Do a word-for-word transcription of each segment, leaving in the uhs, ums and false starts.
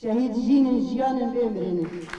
شهید جین جیان بمرن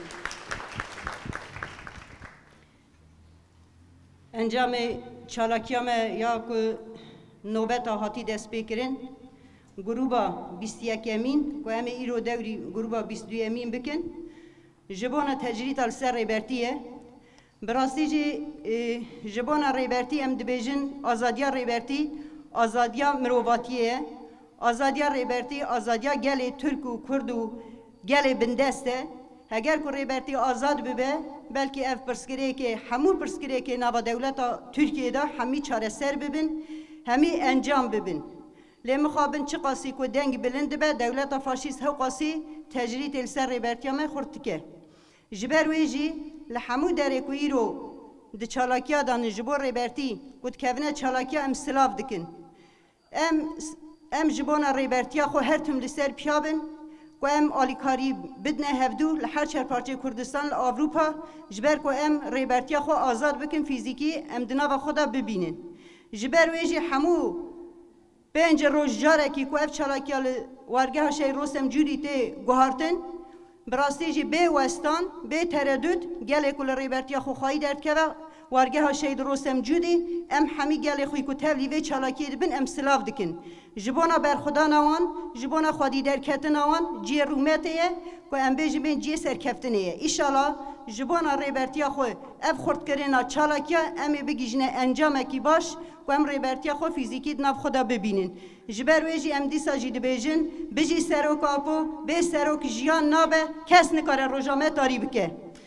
انجام چالاکیام یا که نوبت هاتی دست بکرن گروبا بیست و یک امین که همه ایرو دوری گروبا بیست و دو امین بکن جبانا تجریت السر ریبرتیه براستی جی جبانا ریبرتی ام دبیجن آزادیا ریبرتی آزادیا مرواتیه آزادیا ریبرتی آزادیا گل ترک و کرد و گل بندسته اگر که ریبرتی آزاد ببه بلکه اف پرسکری که همو پرسکری که نوا دولت ترکیه دا همی چاره سر ببین همی انجام ببین لیم خوابن چه قاسی کو دنگ بلند به دولت فاشیست هو قاسی تجرید السر ریبرتی ما خورتکه جبر ویجی لحمو داره کویرو د چالاکیا دان جبر ریبرتی گوت کونه چالاکیا ام سلاف دکن ام ام جبونا ریبرتیا خو هر تم لسر پیابن و ام آلیکاری بدنه هفدو لحر چهار پارچه کردستان لأوروپا جبر کو ام ریبرتیا خو آزاد بکن فیزیکی ام دناو خدا ببینن جبر ویجی حمو پنج روز جاره کی کو اف چالاکیا وارگه شی روسم جوری ته گوهارتن براستی جی به وستان به تردد گله کل ریبرتیا خو خواهی درد که وارگه ها شید روسم جودی ام همی گله خوی که تبلی و چالاکی دبن ام سلاف دکن جبانا بر خدا نوان جبانا خودی در کت نوان جی رومته که ام بیجی بین جی سرکفتنه ایشالا جبانا ریبرتیا خو اف خورد کرنا چالاکیا امی بگیجنه انجام اکی باش و ام ریبرتیا خو فیزیکی ناف خدا ببینن جبر ویجی ام دیسا جی دبیجن بجی سروک آپو به سروک جیان نابه کس نکاره روژامه تاری بکه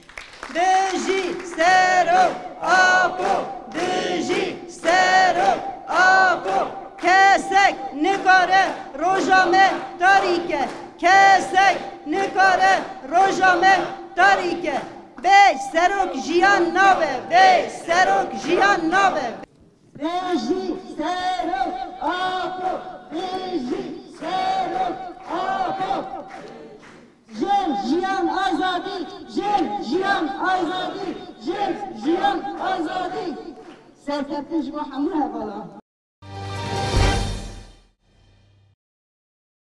بجی سروک آپو بجی سروک آپو کسک نکاره روژامه تاری که کسک نکاره روژامه تاری که بیش سروک جیان نابه بیش سروک جیان نابه بیشی سروک آپو بیشی سروک آپو جن جیان آزادی جن جیان آزادی جن جیان آزادی سرکتش با همون حوالا